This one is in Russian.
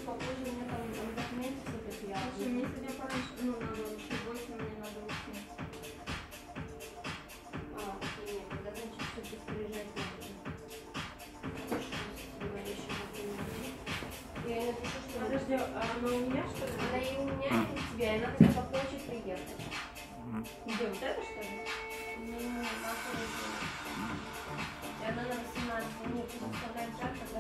попозже, мне там документы все такие. Слушай, мне сегодня пораньше, ну, надо еще 8, мне надо уйти. Нет, когда значит, что распоряжать надо. Я ей напишу, что... Подожди, а она у меня, что ли? Она и у меня, и у тебя, и надо только площадь приехать. Где, вот это, что ли? Ну, наша. И она на 18 минут, мы составляем чат,